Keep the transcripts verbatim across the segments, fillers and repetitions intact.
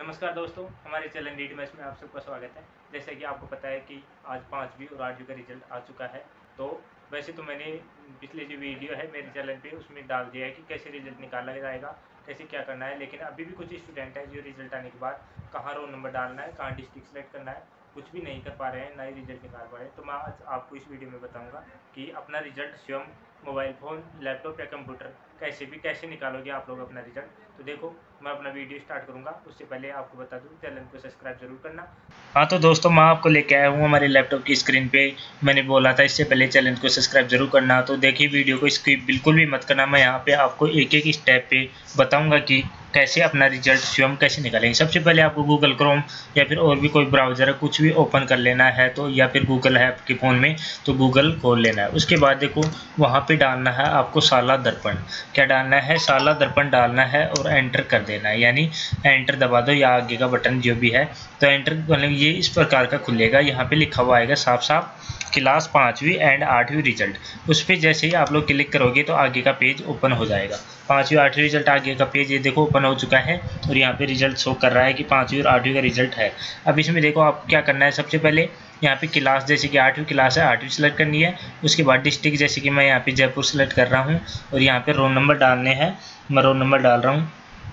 नमस्कार दोस्तों, हमारे चैनल डी डी मैथ्स में आप सबका स्वागत है। जैसे कि आपको पता है कि आज पाँचवीं और आठवीं का रिजल्ट आ चुका है। तो वैसे तो मैंने पिछले जो वीडियो है मेरे चैनल पे उसमें डाल दिया है कि कैसे रिजल्ट निकाला जाएगा, कैसे क्या करना है। लेकिन अभी भी कुछ स्टूडेंट हैं जो रिजल्ट आने के बाद कहाँ रोल नंबर डालना है, कहाँ डिस्ट्रिक्ट सेलेक्ट करना है, कुछ भी नहीं कर पा रहे हैं, ना ही रिजल्ट निकाल पा रहे हैं। तो मैं आज आपको इस वीडियो में बताऊँगा कि अपना रिजल्ट स्वयं मोबाइल फ़ोन, लैपटॉप या कंप्यूटर कैसे भी कैसे निकालोगे आप लोग अपना रिजल्ट। तो देखो, मैं अपना वीडियो स्टार्ट करूंगा उससे पहले आपको बता दूं चैनल को सब्सक्राइब जरूर करना। हाँ तो दोस्तों, मैं आपको लेके आया हूँ हमारे लैपटॉप की स्क्रीन पे। मैंने बोला था इससे पहले चैनल को सब्सक्राइब जरूर करना। तो देखिए, वीडियो को स्किप बिल्कुल भी मत करना। मैं यहाँ पे आपको एक एक स्टेप पे बताऊँगा कि कैसे अपना रिजल्ट स्वयं कैसे निकालेंगे। सबसे पहले आपको गूगल क्रोम या फिर और भी कोई ब्राउज़र है कुछ भी ओपन कर लेना है, तो या फिर गूगल है आपके फ़ोन में तो गूगल खोल लेना है। उसके बाद देखो वहाँ पे डालना है आपको साला दर्पण। क्या डालना है? साला दर्पण डालना है और एंटर कर देना है, यानी एंटर दबा दो या आगे का बटन जो भी है। तो एंटर मतलब ये इस प्रकार का खुलेगा। यहाँ पे लिखा हुआ आएगा साफ साफ क्लास पाँचवीं एंड आठवीं रिजल्ट। उस पर जैसे ही आप लोग क्लिक करोगे तो आगे का पेज ओपन हो जाएगा। पाँचवीं आठवीं रिजल्ट आगे का पेज ये देखो ओपन हो चुका है और यहाँ पे रिजल्ट शो कर रहा है कि पाँचवीं और आठवीं का रिजल्ट है। अब इसमें देखो आपको क्या करना है। सबसे पहले यहाँ पे क्लास, जैसे कि आठवीं क्लास है आठवीं सेलेक्ट करनी है। उसके बाद डिस्ट्रिक्ट, जैसे कि मैं यहाँ पे जयपुर सेलेक्ट कर रहा हूँ और यहाँ पे रोल नंबर डालने हैं। मैं रोल नंबर डाल रहा हूँ।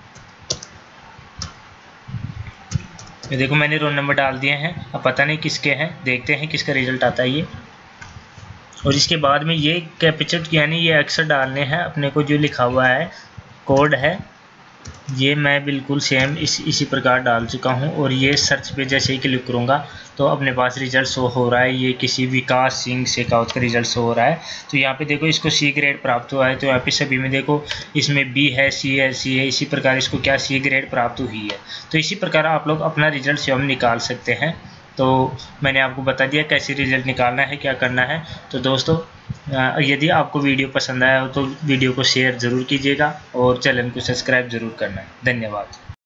ये देखो मैंने रोल नंबर डाल दिए हैं। अब पता नहीं किसके हैं, देखते हैं किसका रिजल्ट आता है ये। और इसके बाद में ये कैप्चर यानी ये अक्षर डालने हैं अपने को, जो लिखा हुआ है कोड है ये मैं बिल्कुल सेम इस इसी प्रकार डाल चुका हूँ। और ये सर्च पे जैसे ही क्लिक करूँगा तो अपने पास रिजल्ट शो हो रहा है। ये किसी विकास सिंह शेखावत का रिजल्ट शो हो रहा है। तो यहाँ पे देखो इसको सी ग्रेड प्राप्त हुआ है। तो यहाँ पे सभी में देखो इसमें बी है, सी है, सी है, इसी प्रकार इसको क्या सी ग्रेड प्राप्त हुई है। तो इसी प्रकार आप लोग अपना रिजल्ट स्वयं निकाल सकते हैं। तो मैंने आपको बता दिया कैसे रिजल्ट निकालना है, क्या करना है। तो दोस्तों, यदि आपको वीडियो पसंद आया हो तो वीडियो को शेयर ज़रूर कीजिएगा और चैनल को सब्सक्राइब ज़रूर करना है। धन्यवाद।